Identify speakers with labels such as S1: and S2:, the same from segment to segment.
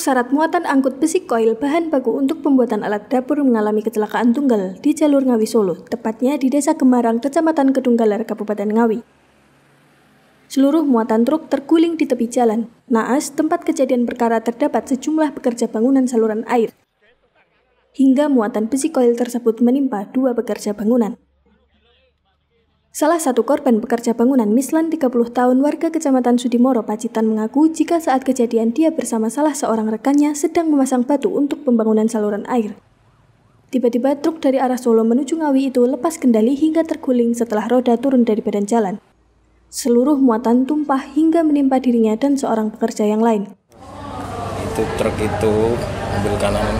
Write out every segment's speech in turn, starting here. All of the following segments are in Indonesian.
S1: syarat muatan angkut besi koil bahan baku untuk pembuatan alat dapur mengalami kecelakaan tunggal di jalur Ngawi Solo, tepatnya di Desa Gemarang, Kecamatan Kedunggalar, Kabupaten Ngawi. Seluruh muatan truk terguling di tepi jalan. Naas, tempat kejadian perkara terdapat sejumlah pekerja bangunan saluran air. Hingga muatan besi koil tersebut menimpa 2 pekerja bangunan. Salah satu korban pekerja bangunan Mislan 30 tahun warga Kecamatan Sudimoro, Pacitan mengaku jika saat kejadian dia bersama salah seorang rekannya sedang memasang batu untuk pembangunan saluran air. Tiba-tiba truk dari arah Solo menuju Ngawi itu lepas kendali hingga terguling setelah roda turun dari badan jalan. Seluruh muatan tumpah hingga menimpa dirinya dan seorang pekerja yang lain.
S2: Truk itu ambil kanan,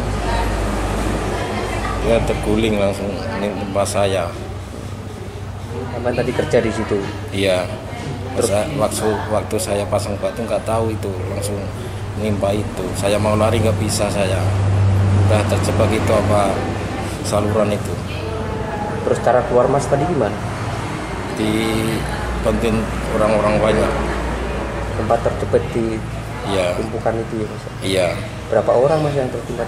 S2: dia terguling langsung menimpa saya.
S3: Aman tadi kerja di situ?
S2: Iya. Waktu saya pasang batu nggak tahu itu langsung menimpa itu. Saya mau lari nggak bisa, saya udah terjebak itu saluran itu.
S3: Terus cara keluar Mas tadi gimana?
S2: Bantuin orang-orang banyak.
S3: Tempat terjebak di tumpukan itu ya Mas?
S2: Iya.
S3: Berapa orang Mas yang tertimpa?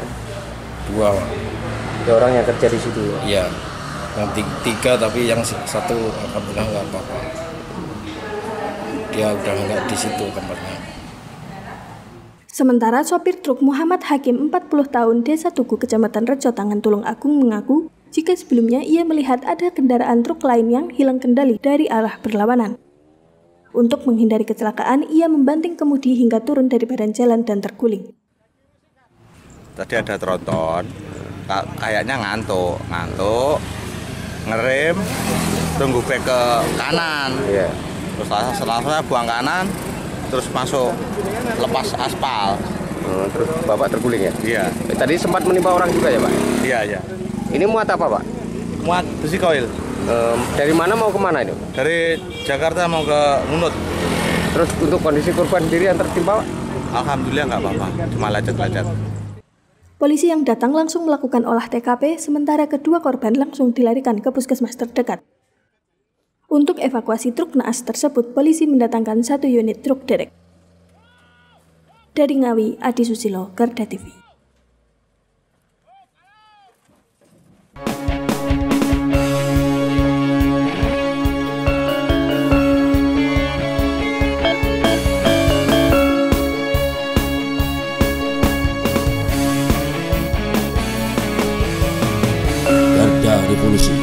S2: 2
S3: orang yang kerja di situ ya?
S2: Iya. Yang 3 tapi yang 1 alhamdulillah nggak apa-apa. Dia udah nggak di situ tempatnya.
S1: Sementara sopir truk Muhammad Hakim 40 tahun Desa Tugu Kecamatan Rejo Tangan Tulung Agung mengaku jika sebelumnya ia melihat ada kendaraan truk lain yang hilang kendali dari arah berlawanan. Untuk menghindari kecelakaan, ia membanting kemudi hingga turun dari badan jalan dan terguling.
S4: Tadi ada tronton, kayaknya ngantuk, ngerem, tunggu back ke kanan.
S3: Iya.
S4: Terus setelah saya buang kanan, terus masuk lepas aspal.
S3: Terus Bapak terguling ya?
S4: Iya.
S3: Tadi sempat menimpa orang juga ya Pak?
S4: Iya.
S3: Ini muat apa Pak?
S4: Muat besi koil.
S3: Dari mana mau kemana ini?
S4: Dari Jakarta mau ke Ngunut.
S3: Terus untuk kondisi korban sendiri yang tertimpa Pak?
S4: Alhamdulillah nggak apa-apa, cuma lecet-lecet.
S1: Polisi yang datang langsung melakukan olah TKP, sementara kedua korban langsung dilarikan ke puskesmas terdekat. Untuk evakuasi truk naas tersebut, polisi mendatangkan 1 unit truk derek. Dari Ngawi, Adi Susilo, Garda TV.
S5: Garda Revolusi.